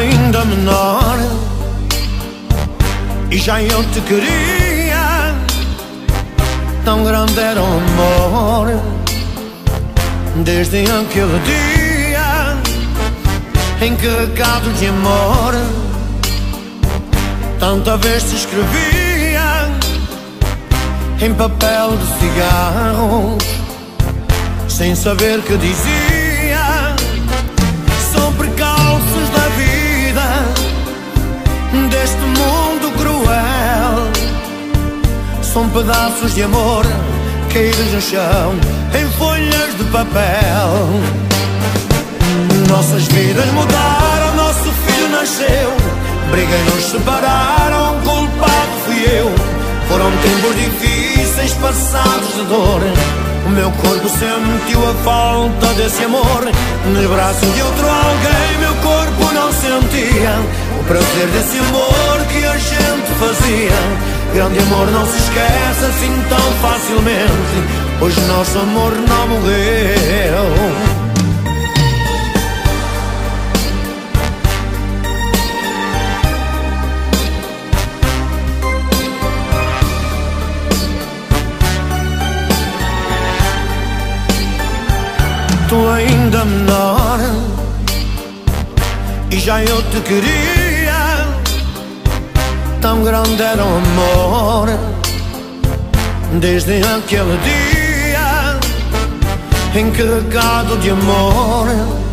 ainda menor e já eu te queria. Tão grande era o amor desde aquele dia em que recado de amor tanta vez te escrevia em papel de cigarros, sem saber que dizia. São precalços da vida, deste mundo cruel. São pedaços de amor caídos no chão em folhas de papel. Nossas vidas mudaram, nosso filho nasceu. Briga e nos separaram, culpado fui eu. Foram tempos difíceis, passados de dor. O meu corpo sentiu a falta desse amor. Nos braços de outro alguém meu corpo não sentia o prazer desse amor que a gente fazia. Grande amor não se esquece assim tão facilmente, pois nosso amor não morreu. Tu ainda menor e já eu te queria. Tão grande era o amor desde aquele dia em que recado de amor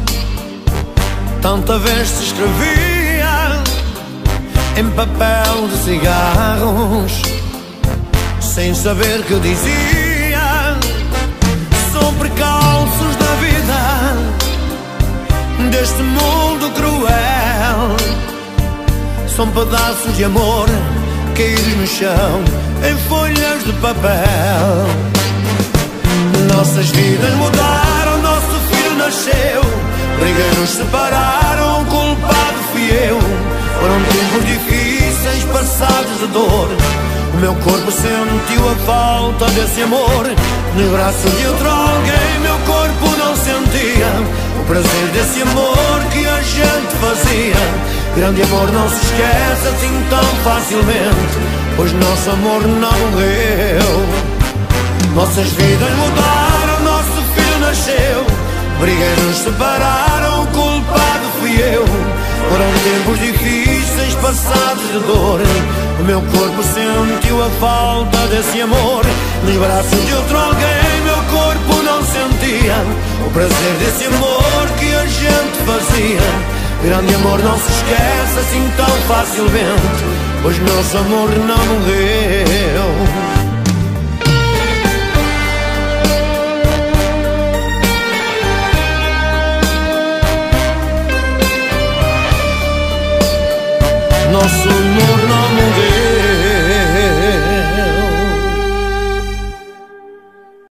tanta vez se escrevia em papel de cigarros, sem saber que dizia. São precalços da vida, deste mundo cruel. São pedaços de amor caídos no chão em folhas de papel. Nossas vidas mudaram, nosso filho nasceu. Briga e nos separaram, culpado fui eu. Foram tempos difíceis, passados de dor. O meu corpo sentiu a falta desse amor. Nos braços de outro alguém meu corpo não sentia o prazer desse amor que a gente fazia. Grande amor não se esquece assim tão facilmente, pois nosso amor não morreu. Nossas vidas mudaram, nosso filho nasceu. Briga e nos separaram, culpado fui eu. Foram tempos difíceis, passados de dor. O meu corpo sentiu a falta desse amor. Nos braços de outro alguém meu corpo não sentia o prazer desse amor que a gente fazia. Grande amor não se esquece assim tão facilmente, pois nosso amor não morreu. Nosso amor